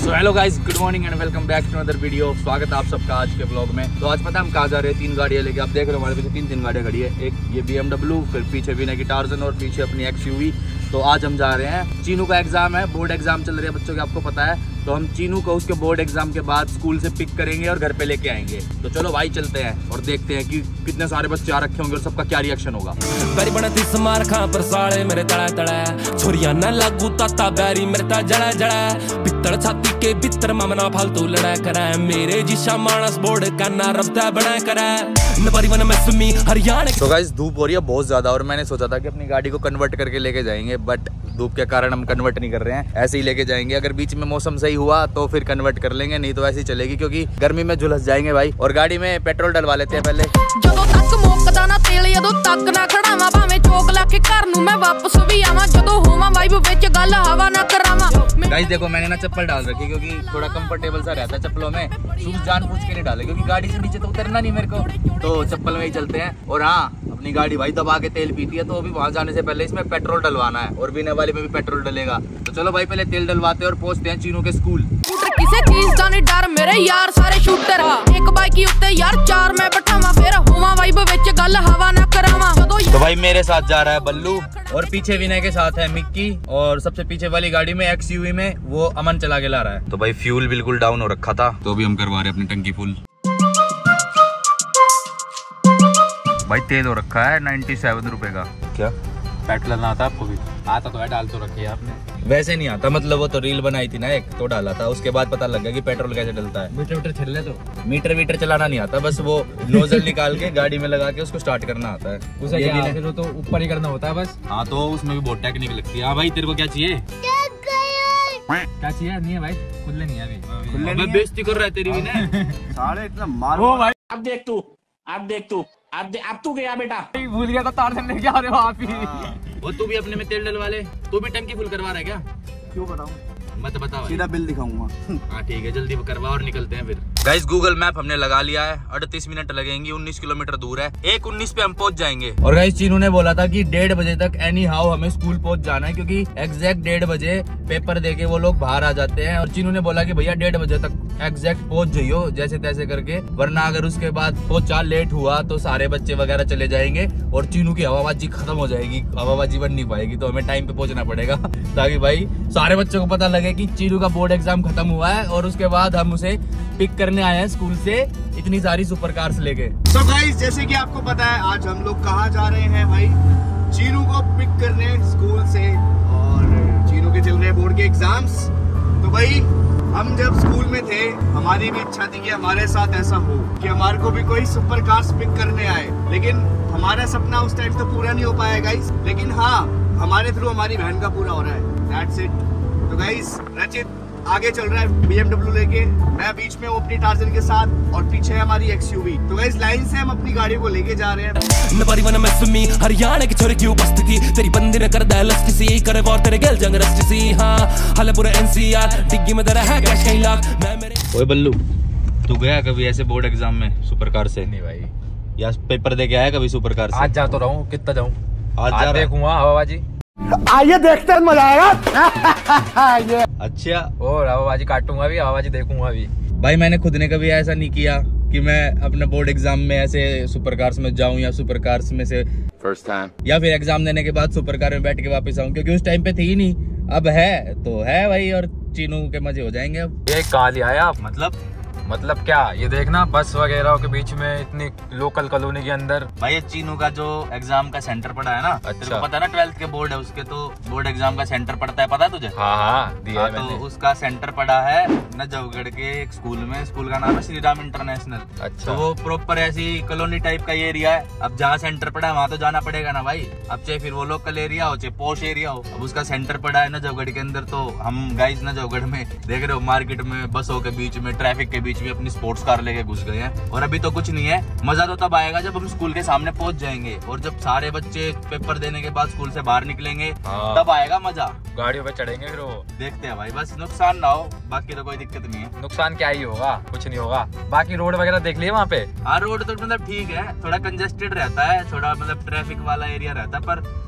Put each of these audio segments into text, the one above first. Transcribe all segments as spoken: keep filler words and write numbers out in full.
So hello guys, good morning and welcome back to other video. स्वागत है आप सबका आज के ब्लॉग में। तो आज पता है हम कहाँ जा रहे हैं? तीन गाड़ियाँ लेके। आप देख रहे हो हमारे पीछे तीन तीन गाड़ियाँ खड़ी है। एक ये बी एम डब्ल्यू, फिर पीछे विनय की टार्जन और पीछे अपनी एक्स यू वी। तो आज हम जा रहे हैं, चीनू का एग्जाम है, बोर्ड एग्जाम चल रहे हैं बच्चों के, आपको पता है। तो हम चीनू को उसके बोर्ड एग्जाम के बाद स्कूल से पिक करेंगे और घर पे लेके आएंगे। तो चलो भाई चलते हैं और देखते हैं कि कितने सारे बच्चे आ रखे होंगे और सबका क्या रिएक्शन होगा। बैरी बनती समार खां पर साले मेरे तड़ा तड़ा छोरिया न लागू ताता बैरी मेरे ता जड़ा जड़ा पित्तड़ छाती के भीतर मामना फालतू लड़ा करा मेरे जिशा मानस बोर्ड का ना रफ्ता बना करा न परिवन में सुमी हरियाणा। तो गाइस धूप हो रही है बहुत ज्यादा और मैंने सोचा था कि अपनी गाड़ी को कन्वर्ट करके लेके जाएंगे, बट धूप के कारण हम कन्वर्ट नहीं कर रहे हैं, ऐसे ही लेके जाएंगे। अगर बीच में मौसम सही हुआ तो फिर कन्वर्ट कर लेंगे, नहीं तो ऐसे ही चलेगी क्योंकि गर्मी में झुलस जाएंगे भाई। और गाड़ी में पेट्रोल डलवा लेते हैं पहले। ਜਦੋਂ ਤੱਕ ਮੁੱਕਦਾ ਨਾ ਤੇਲ ਜਦੋਂ ਤੱਕ ਨਾ ਖੜਾਵਾਂ ਭਾਵੇਂ ਚੋਕ ਲਾ ਕੇ ਘਰ ਨੂੰ मैं वापस भी आवां ਜਦੋਂ ਹੋਵਾਂ ਵਾਈਬ ਵਿੱਚ ਗੱਲ हवा ना करावां। गाइस देखो मैंने ना चप्पल डाल रखी क्योंकि थोड़ा कंफर्टेबल सा रहता है चप्पलों में। शूज जान पूछ के नहीं डाले क्योंकि गाड़ी से नीचे तो उतरना नहीं मेरे को, तो चप्पल में ही चलते हैं। और हाँ, अपनी गाड़ी भाई दबा के तेल पीती है, तो अभी वहाँ जाने से पहले इसमें पेट्रोल डलवाना है और विनय वाली में भी पेट्रोल डलेगा। तो चलो भाई पहले तेल डलवाते हैं और पहुँचते हैं चीनू के स्कूल। किसी चीज का नहीं डर मेरे यार सारे शूटर एक बाइक उत्ते यार चार मैं बैठावां फिर होवां वाइब विच गल हवा ना करावां। तो भाई मेरे साथ जा रहा है बल्लू और पीछे विनय के साथ है मिक्की और सबसे पीछे वाली गाड़ी में एक्स यू वी में वो अमन चला के ला रहा है। तो भाई फ्यूल बिल्कुल डाउन हो रखा था, तो अभी हम करवा रहे हैं अपनी टंकी फुल। भाई तेल हो रखा है नाइन्टी सेवन रुपए का। क्या पेट्रोल ना आता आपको भी? आता तो है, डाल तो रखी है आपने। वैसे नहीं आता, मतलब वो तो रील बनाई थी ना एक, तो डाला था, उसके बाद पता लग गया कि पेट्रोल कैसे डलता है। मीटर मीटर छिल ले तो मीटर वीटर चलाना नहीं आता, बस वो नोजल निकाल के गाड़ी में लगा के उसको स्टार्ट करना आता है। उसे ये क्या भी फिर वो तो ऊपर ही करना होता है बस। हाँ तो उसमें भी बहुत टेक्निक लगती है। हाँ भाई तेरे को क्या चाहिए? क्या चाहिए? नहीं है भाई, खुले नहीं है अभी। खुले नहीं, बेइज्जती कर रहा है तेरी भी ना। साले इतना मारो भाई। अब देख तू अब देख तू अब दे, अब तू गया बेटा। भूल गया था तार से लेके आ रहे हो आप ही। और तू भी अपने में तेल डलवा ले। तू भी टंकी फुल करवा रहा है क्या? क्यों बताऊं? मत बताओ, सीधा बिल दिखाऊंगा। हाँ ठीक है, जल्दी करवा और निकलते हैं फिर। गाइस गूगल मैप हमने लगा लिया है, अड़तीस मिनट लगेंगे, उन्नीस किलोमीटर दूर है, एक उन्नीस पे हम पहुंच जाएंगे। और गाइस चीनू ने बोला था कि डेढ़ बजे तक एनी हाउ हमें स्कूल पहुंच जाना है क्योंकि एग्जैक्ट डेढ़ बजे पेपर देके वो लोग बाहर आ जाते हैं। और चीनू ने बोला कि भैया डेढ़ बजे तक एग्जैक्ट पहुंच जाइयो जैसे तैसे करके, वरना अगर उसके बाद पहुंचा लेट हुआ तो सारे बच्चे वगैरह चले जाएंगे और चीनू की हवाबाजी खत्म हो जाएगी, हवाबाजी बन नहीं पाएगी। तो हमें टाइम पे पहुंचना पड़ेगा ताकि भाई सारे बच्चों को पता लगे कि चीनू का बोर्ड एग्जाम खत्म हुआ है और उसके बाद हम उसे पिक करने आए हैं स्कूल से इतनी सारी सुपर कार्स लेके। तो गाइस जैसे कि आपको पता है आज हम लोग कहाँ जा रहे हैं भाई? चीनू को पिक करने स्कूल से, और चीनू के चल रहे बोर्ड के एग्जाम्स। तो भाई हम जब स्कूल में थे हमारी भी इच्छा थी कि हमारे साथ ऐसा हो कि हमारे को भी कोई सुपर कार्स पिक करने आए, लेकिन हमारा सपना उस टाइम तो पूरा नहीं हो पाया गाइस। लेकिन हाँ, हमारे थ्रू हमारी बहन का पूरा हो रहा है। That's it. तो गाइस रचित आगे चल रहा है बी एम डब्ल्यू लेके, मैं बीच में अपनी टार्जन के साथ और पीछे है हमारी एक्स यू वी। तो गाइस लाइन से हम अपनी गाड़ी को लेके जा रहे हैं। न परिवन में सुमी हरियाणा की छोरी की उपस्थिति तेरी बंदी ने कर दा लस्टी सी करे और तेरे गेल जंग रस्टी सी। हाँ हले पूरे एन सी आर डिग्गी में तेरा है कैश कहीं लाख मैं मेरे। ओए बल्लू, तू गया कभी ऐसे बोर्ड एग्जाम में सुपर कार से? नहीं भाई। या पेपर दे के आया कभी सुपर कार से? आज जा तो रहा हूँ, कितना जाऊँ? आज, आज देखूंगा हवाबाजी। आइए देखते हैं, मजा आएगा। अच्छा, और हवाबाजी काटूंगा भी, हवाबाजी देखूंगा भी। भाई मैंने खुद ने कभी ऐसा नहीं किया कि मैं अपने बोर्ड एग्जाम में ऐसे सुपर कार्स में जाऊं या सुपर कार्स में से फर्स्ट टाइम या फिर एग्जाम देने के बाद सुपर कार में बैठ के वापस आऊं, क्योंकि उस टाइम पे थी ही नहीं। अब है तो है भाई, और चीनू के मजे हो जाएंगे। अब ये कहाँ लिया है आप? मतलब मतलब क्या ये देखना बस वगैरह के बीच में इतनी लोकल कॉलोनी के अंदर। भाई ये चीनू का जो एग्जाम का सेंटर पड़ा है ना, अच्छा। तेरे को पता है ना ट्वेल्थ के बोर्ड है उसके, तो बोर्ड एग्जाम का सेंटर पड़ता है, पता है तुझे? हाँ हाँ दिया हाँ, है तो मैंने। उसका सेंटर पड़ा है नजफगढ़ के एक स्कूल में। स्कूल का नाम है श्री राम इंटरनेशनल। अच्छा। तो वो प्रॉपर ऐसी कॉलोनी टाइप का ये एरिया है। अब जहाँ सेंटर पड़ा है वहाँ तो जाना पड़ेगा ना भाई। अब चाहे फिर वो लोकल एरिया हो चाहे पॉश एरिया हो, अब उसका सेंटर पड़ा है नजफगढ़ के अंदर। तो हम गाइस नजफगढ़ में देख रहे हो मार्केट में बसों के बीच में ट्रैफिक के बीच में अपनी स्पोर्ट्स कार लेके घुस गए हैं। और अभी तो कुछ नहीं है, मजा तो तब आएगा जब हम स्कूल के सामने पहुंच जाएंगे और जब सारे बच्चे पेपर देने के बाद स्कूल से बाहर निकलेंगे, हाँ। तब आएगा मजा। गाड़ियों पे चढ़ेंगे फिर वो। देखते हैं भाई, बस नुकसान ना हो, बाकी तो कोई दिक्कत नहीं है। नुकसान क्या ही होगा, कुछ नहीं होगा। बाकी रोड वगैरह देख लिए वहाँ पे? हाँ रोड तो मतलब ठीक है, थोड़ा कंजेस्टेड रहता है, थोड़ा मतलब ट्रैफिक वाला एरिया रहता है, पर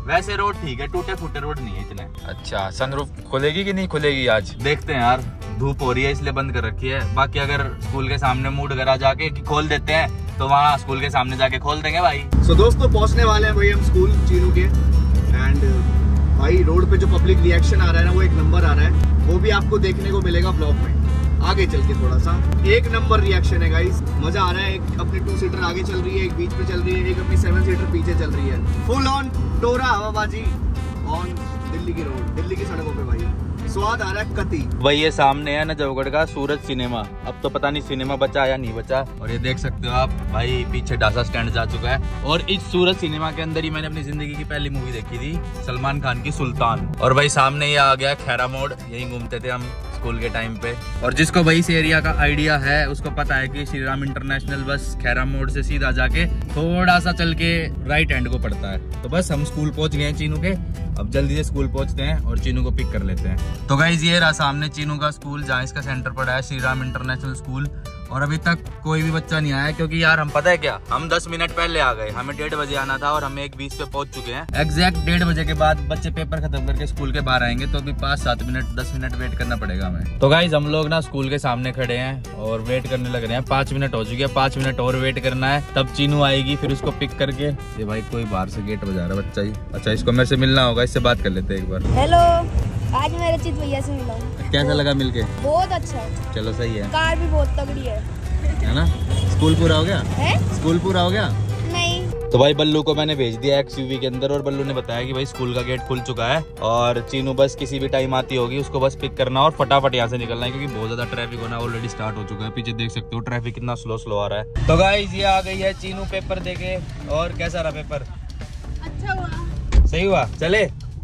वैसे रोड ठीक है, टूटे फूटे रोड नहीं है इतने। अच्छा, सनरूफ खुलेगी कि नहीं खुलेगी आज? देखते हैं यार, धूप हो रही है इसलिए बंद कर रखी है। बाकी अगर स्कूल के सामने मूड करा जाके कि खोल देते हैं तो वहाँ स्कूल के सामने जाके खोल देंगे भाई। सो so, दोस्तों पहुंचने वाले हैं भाई हम स्कूल चीनू के। एंड भाई रोड पे जो पब्लिक रिएक्शन आ रहा है ना वो एक नंबर आ रहा है, वो भी आपको देखने को मिलेगा ब्लॉग में आगे चल के। थोड़ा सा एक नंबर रिएक्शन है गाइस, मजा आ रहा है। एक अपनी टू सीटर आगे चल रही है, एक बीच पे चल रही है, एक अपनी सेवन सीटर पीछे चल रही है। फुल ऑन टोरा हवाबाजी ऑन दिल्ली की रोड, दिल्ली की सड़कों पे भाई स्वाद आ रहा है कती। भाई ये सामने है नजफगढ़ का सूरज सिनेमा, अब तो पता नहीं सिनेमा बचा या नहीं बचा। और ये देख सकते हो आप भाई पीछे डासा स्टैंड जा चुका है। और इस सूरज सिनेमा के अंदर ही मैंने अपनी जिंदगी की पहली मूवी देखी थी, सलमान खान की सुल्तान। और भाई सामने ये आ गया खैरा मोड़, यही घूमते थे हम स्कूल के टाइम पे। और जिसको भाई इस एरिया का आइडिया है उसको पता है कि श्री राम इंटरनेशनल बस खैरा मोड़ से सीधा जाके थोड़ा सा चल के राइट हैंड को पड़ता है। तो बस हम स्कूल पहुंच गए हैं चीनू के, अब जल्दी से स्कूल पहुंचते हैं और चीनू को पिक कर लेते हैं। तो गाइस ये रहा सामने चीनू का स्कूल जहाँ इसका सेंटर पड़ा है, श्री राम इंटरनेशनल स्कूल। और अभी तक कोई भी बच्चा नहीं आया क्योंकि यार हम पता है क्या, हम दस मिनट पहले आ गए, हमें डेढ़ बजे आना था और हम एक बीस पे पहुंच चुके हैं। एग्जैक्ट डेढ़ बजे के बाद बच्चे पेपर खत्म करके स्कूल के बाहर आएंगे, तो अभी पाँच सात मिनट दस मिनट वेट करना पड़ेगा हमें। तो गाइज हम लोग ना स्कूल के सामने खड़े हैं और वेट करने लग रहे हैं। पाँच मिनट हो चुके हैं, पाँच मिनट और वेट करना है, तब चीनू आएगी फिर उसको पिक करके। ये भाई कोई बाहर से गेट बजा रहा है बच्चा ही। अच्छा इसको मेरे से मिलना होगा, इससे बात कर लेते हैं एक बार। हेलो, आज मैं रचित भैया से मिला हूँ। कैसा लगा मिलके? बहुत अच्छा है। चलो सही है, कार भी बहुत तगड़ी है, है ना? स्कूल पूरा हो गया है? स्कूल पूरा हो गया नहीं। तो भाई बल्लू को मैंने भेज दिया एक्सयूवी के अंदर और बल्लू ने बताया कि भाई स्कूल का गेट खुल चुका है और चीनू बस किसी भी टाइम आती होगी, उसको बस पिक करना और फटाफट यहाँ से निकलना है क्योंकि बहुत ज्यादा ट्रैफिक होना ऑलरेडी स्टार्ट हो चुका है। पीछे देख सकते हो ट्रैफिक कितना स्लो स्लो आ रहा है। तो गाइस ये आ गई है चीनू पेपर देके। और कैसा रहा पेपर? अच्छा हुआ, सही हुआ। चले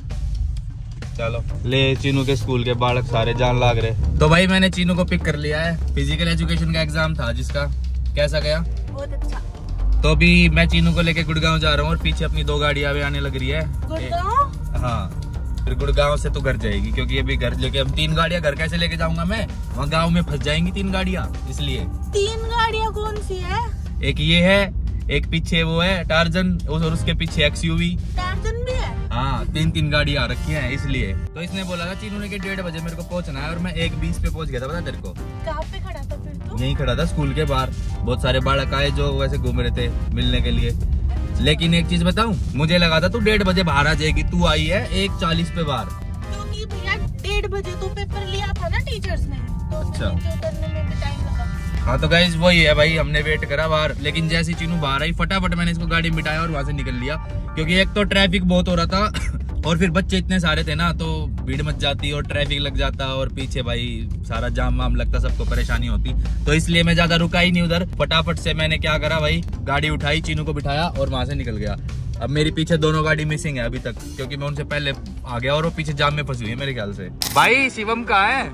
चलो ले, चीनू के स्कूल के बालक सारे जान लाग रहे। तो भाई मैंने चीनू को पिक कर लिया है। फिजिकल एजुकेशन का एग्जाम था जिसका, कैसा गया? बहुत अच्छा। तो अभी मैं चीनू को लेके गुड़गांव जा रहा हूँ और पीछे अपनी दो गाड़ियां भी आने लग रही है। गुड़गांव? हाँ, फिर गुड़गांव से तो घर जाएगी क्योंकि अभी घर लेके हम तीन गाड़ियां घर कैसे लेके जाऊंगा मैं, वहाँ गाँव में फंस जाएंगी तीन गाड़ियां, इसलिए। तीन गाड़ियाँ कौन सी है? एक ये है, एक पीछे वो है टार्जन और उसके पीछे एक्सयूवी। टार्जन भी है? हाँ, तीन तीन गाड़ी आ रखी हैं इसलिए। तो इसने बोला था चीनू ने कि डेढ़ बजे मेरे को पहुंचना है और मैं एक बीस पे पहुंच गया था, पता तेरे को? कहाँ पे खड़ा था फिर तो? यहीं खड़ा था स्कूल के बाहर। बहुत सारे बालक आए जो वैसे घूम रहे थे मिलने के लिए। लेकिन एक चीज बताऊं, मुझे लगा था तू डेढ़ बजे बाहर आ जाएगी, तू आई है एक चालीस पे बाहर। क्योंकि भैया डेढ़ बजे तो पेपर लिया था ना टीचर्स ने, तो अच्छा करने में भी टाइम लगा। हाँ तो गाइस वही है भाई, हमने वेट करा बाहर, लेकिन जैसे चीनू बाहर आई फटाफट मैंने इसको गाड़ी में बिठाया और वहां से निकल लिया क्योंकि एक तो ट्रैफिक बहुत हो रहा था और फिर बच्चे इतने सारे थे ना तो भीड़ मच जाती और ट्रैफिक लग जाता और पीछे भाई सारा जाम वाम लगता, सबको परेशानी होती। तो इसलिए मैं ज्यादा रुका ही नहीं उधर, फटाफट से मैंने क्या करा भाई, गाड़ी उठाई, चीनू को बिठाया और वहां से निकल गया। अब मेरी पीछे दोनों गाड़ी मिसिंग है अभी तक क्योंकि मैं उनसे पहले आ गया और वो पीछे जाम में फंसी हुई है मेरे ख्याल से। भाई शिवम कहाँ है?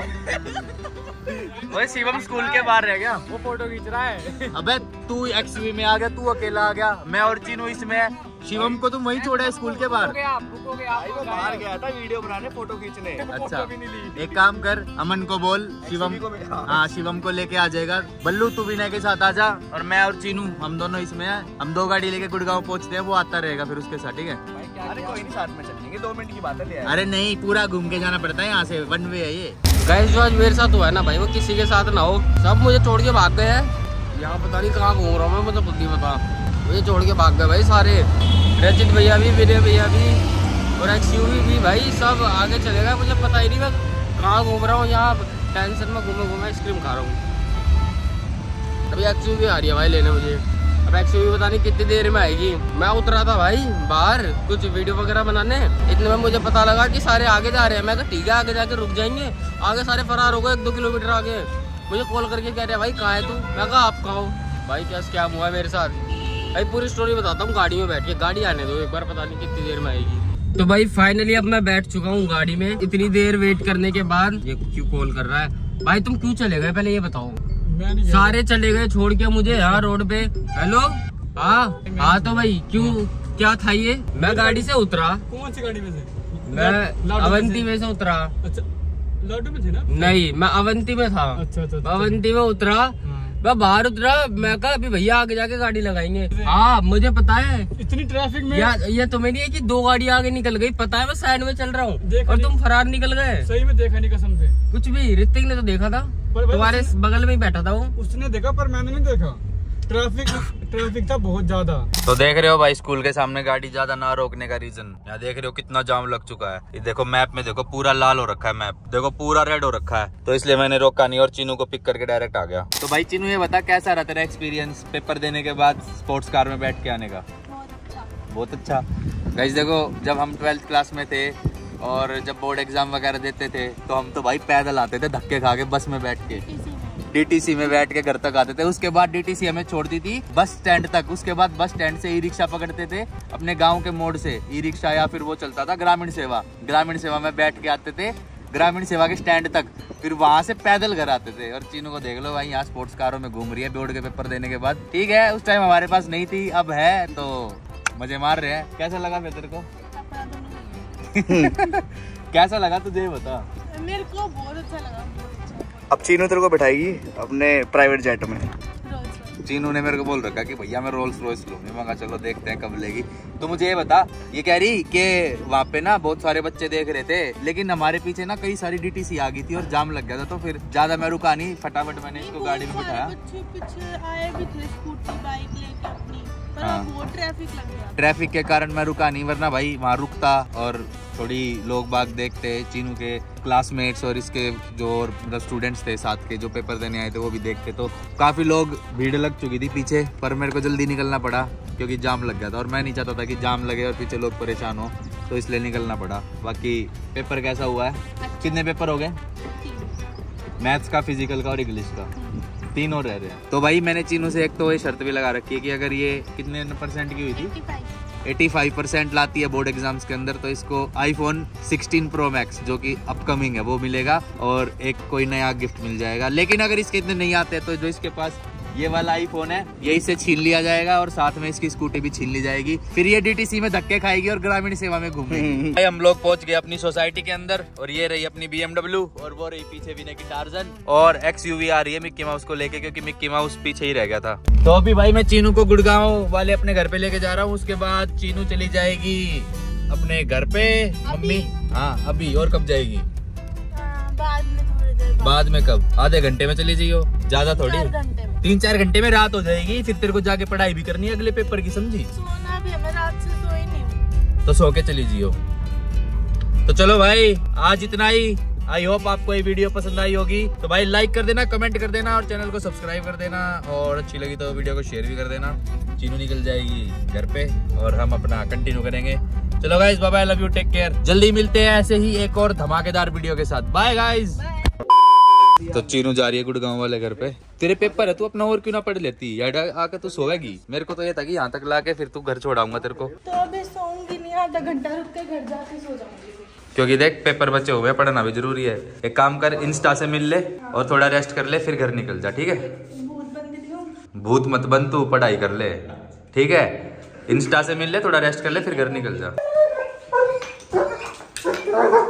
वो शिवम स्कूल के बाहर रह गया, वो फोटो खींच रहा है। अबे तू एक्सयूवी में आ गया, तू अकेला आ गया, मैं और चीनू इसमें है। शिवम को तुम वहीं छोड़ा है स्कूल के बाहर? वो बाहर गया था वीडियो बनाने, फोटो खींचने। अच्छा एक काम कर, अमन को बोल शिवम, हाँ शिवम को लेके आ जाएगा। बल्लू तू विनय के साथ आ जा और मैं और चीनू हम दोनों इसमें हैं। हम दो गाड़ी लेके गुड़गांव पहुंचते हैं, वो आता रहेगा फिर उसके साथ, ठीक है? अरे कोई नहीं, साथ में चलेंगे, दो मिनट की बात है। अरे नहीं, पूरा घूम के जाना पड़ता है, यहाँ से वन वे है ये। गाइस जो आज मेरे साथ हुआ है ना भाई, वो किसी के साथ ना हो, सब मुझे छोड़ के भाग गए हैं। यहाँ पता नहीं कहाँ घूम रहा हूँ मैं, मुझे खुद नहीं पता, मुझे छोड़ के भाग गए भाई सारे। रचित भैया भी, विनय भैया भी और एक्सयूवी भी भाई, सब आगे चले गए, मुझे पता ही नहीं मैं कहाँ घूम रहा हूँ। यहाँ टेंशन में घूमे घूमे आइसक्रीम खा रहा हूँ। अभी एक्सयूवी आ रही है भाई लेने मुझे, अब एक्सयूवी पता नहीं कितनी देर में आएगी। मैं उतरा था भाई बाहर कुछ वीडियो वगैरह बनाने, इतने में मुझे पता लगा कि सारे आगे जा रहे हैं। मैं कहा ठीक है आगे जाके रुक जाएंगे, आगे सारे फरार हो गए एक दो किलोमीटर आगे। मुझे कॉल करके कह रहे भाई कहाँ है तू? मैं कहा आप कहाँ हो? भाई क्या क्या हुआ है मेरे साथ भाई, पूरी स्टोरी बताता हूँ गाड़ी में बैठ के। गाड़ी आने दो एक बार, पता नहीं कितनी देर में आएगी। तो भाई फाइनली अब मैं बैठ चुका हूँ गाड़ी में, इतनी देर वेट करने के बाद। ये क्यों कॉल कर रहा है भाई? तुम क्यों चले गए पहले ये बताओ? सारे चले गए छोड़ के मुझे यहाँ रोड पे। हेलो हाँ हाँ, तो भाई क्यों, क्या था ये? मैं गाड़ी से उतरा। कौन सी गाड़ी में से? मैं अवंती में से उतरा। अच्छा लाडू में थे ना? नहीं मैं अवंती में था। अच्छा अच्छा, अच्छा। अवंती में उतरा, मैं बाहर उतरा, मैं कहा अभी भैया आगे जाके गाड़ी लगाएंगे। हाँ मुझे पता है, इतनी ट्रैफिक में या, ये तुम्हें नहीं है कि दो गाड़ी आगे निकल गई, पता है मैं साइड में चल रहा हूँ और तुम फरार निकल गए। सही में देखा नहीं कसम से कुछ भी, ऋतिक ने तो देखा था, तुम्हारे बगल में ही बैठा था वो, उसने देखा पर मैंने नहीं देखा। ट्रैफिक ट्रैफिक था बहुत ज्यादा। तो देख रहे हो भाई स्कूल के सामने गाड़ी ज्यादा ना रोकने का रीजन, यहाँ देख रहे हो कितना जाम लग चुका है। ये देखो मैप में देखो पूरा लाल हो रखा है, मैप देखो पूरा रेड हो रखा है, तो इसलिए मैंने रोका नहीं और चीनू को पिक करके डायरेक्ट आ गया। तो भाई चीनू ये बता कैसा रहा तेरा एक्सपीरियंस पेपर देने के बाद स्पोर्ट्स कार में बैठ के आने का? बहुत अच्छा। गाइस देखो जब हम ट्वेल्थ क्लास में थे और जब बोर्ड एग्जाम वगैरह देते थे तो हम तो भाई पैदल आते थे धक्के खा के, बस में बैठ के डीटीसी में बैठ के घर तक आते थे। उसके बाद डीटीसी हमें छोड़ती थी बस स्टैंड तक, उसके बाद बस स्टैंड से ई रिक्शा पकड़ते थे अपने गांव के मोड़ से, ई रिक्शा या फिर वो चलता था ग्रामीण सेवा, ग्रामीण सेवा में बैठ के आते थे ग्रामीण सेवा के स्टैंड तक, फिर वहां से पैदल घर आते थे। और चीनू को देख लो भाई यहाँ स्पोर्ट्स कारों में घूम रही है बोर्ड के पेपर देने के बाद। ठीक है उस टाइम हमारे पास नहीं थी, अब है तो मजे मार रहे हैं। कैसा लगा फिर तेरे को? कैसा लगा तुझे बता? मेरे को बहुत अच्छा लगा। अब चीनू तेरे को बैठाएगी अपने प्राइवेट जेट में। चीनू ने मेरे को बोल रखा कि भैया मैं रोल्स रॉयस लूंगी। मैं कहा चलो देखते हैं कब लेगी। तो मुझे ये बता, ये कह रही कि वहाँ पे ना बहुत सारे बच्चे देख रहे थे लेकिन हमारे पीछे ना कई सारी डीटीसी आ गई थी और जाम लग गया था, तो फिर ज्यादा मैं रुका नहीं, फटाफट मैंने इसको गाड़ी में बिठाया। बच्चे पीछे आए भी थे स्कूटी बाइक लेके अपनी, पर हाँ। बहुत ट्रैफिक लग गया। ट्रैफिक के कारण मैं रुका नहीं, वरना भाई वहाँ रुकता और थोड़ी लोग बाग देखते, चीनू के क्लासमेट्स और इसके जो मतलब स्टूडेंट्स थे साथ के जो पेपर देने आए थे वो भी देखते। तो काफ़ी लोग भीड़ लग चुकी थी पीछे, पर मेरे को जल्दी निकलना पड़ा क्योंकि जाम लग गया था और मैं नहीं चाहता था कि जाम लगे और पीछे लोग परेशान हो, तो इसलिए निकलना पड़ा। बाकी पेपर कैसा हुआ है? कितने पेपर हो गए? मैथ्स का, फिजिकल का और इंग्लिश का, तीन और रह रहे हैं। तो भाई मैंने चीनू से एक तो ये शर्त भी लगा रखी है कि अगर ये कितने परसेंट की हुई थी, पचासी परसेंट लाती है बोर्ड एग्जाम्स के अंदर, तो इसको आईफोन सिक्सटीन प्रो मैक्स जो कि अपकमिंग है वो मिलेगा और एक कोई नया गिफ्ट मिल जाएगा। लेकिन अगर इसके इतने नहीं आते तो जो इसके पास ये वाला आईफोन है यही से छीन लिया जाएगा और साथ में इसकी स्कूटी भी छीन ली जाएगी, फिर ये डीटीसी में धक्के खाएगी और ग्रामीण सेवा में घूमेगी। भाई हम लोग पहुंच गए अपनी सोसाइटी के अंदर और ये रही अपनी बीएमडब्ल्यू और वो रही पीछे विनय की टार्जन और एक्सयूवी आ रही है मिक्की माउस को लेके, क्योंकि मिक्की माउस पीछे ही रह गया था। तो अभी भाई मैं चीनू को गुड़गांव वाले अपने घर पे लेके जा रहा हूँ, उसके बाद चीनू चली जाएगी अपने घर पे। मम्मी हाँ अभी, और कब जाएगी? बाद में थोड़ी देर बाद। बाद में कब? आधे घंटे में चली जाइयो, ज्यादा थोड़ी, घंटे में। तीन चार घंटे में रात हो जाएगी, फिर तेरे को जाके पढ़ाई भी करनी है अगले पेपर की, समझी? सोना भी है, मैं रात से सोई नहीं। तो सो के चली जियो। तो चलो भाई आज इतना ही। आई होप आपको ये वीडियो पसंद आई होगी, तो भाई लाइक कर देना, कमेंट कर देना और चैनल को सब्सक्राइब कर देना, और अच्छी लगी तो वीडियो को शेयर भी कर देना। चीनू निकल जाएगी घर पे और हम अपना कंटिन्यू करेंगे। चलो guys bye bye, love you, take care. जल्दी मिलते हैं ऐसे ही एक और धमाकेदार वीडियो के साथ। Bye guys. तो चीनू जा रही है गुड़गांव वाले घर पे। तेरे पेपर है, तू अपना और क्यों ना पढ़ लेती? यार आके तू सोएगी? मेरे को तो ये था कि यहाँ तक लाके फिर तू घर छोड़ाऊंगा तेरे को। तो अभी सोऊंगी नहीं, आधा घंटा रुक के घर जाके सो जाऊंगी, क्योंकि देख पेपर बचे हुए, पढ़ना भी जरूरी है। एक काम कर, इंस्टा से मिल ले और थोड़ा रेस्ट कर ले, फिर घर निकल जा, ठीक है? भूत बन के दिखाऊं? भूत मत बन, तू पढ़ाई कर ले, ठीक है? इंस्टा से मिल ले, थोड़ा रेस्ट कर ले, फिर घर निकल जा।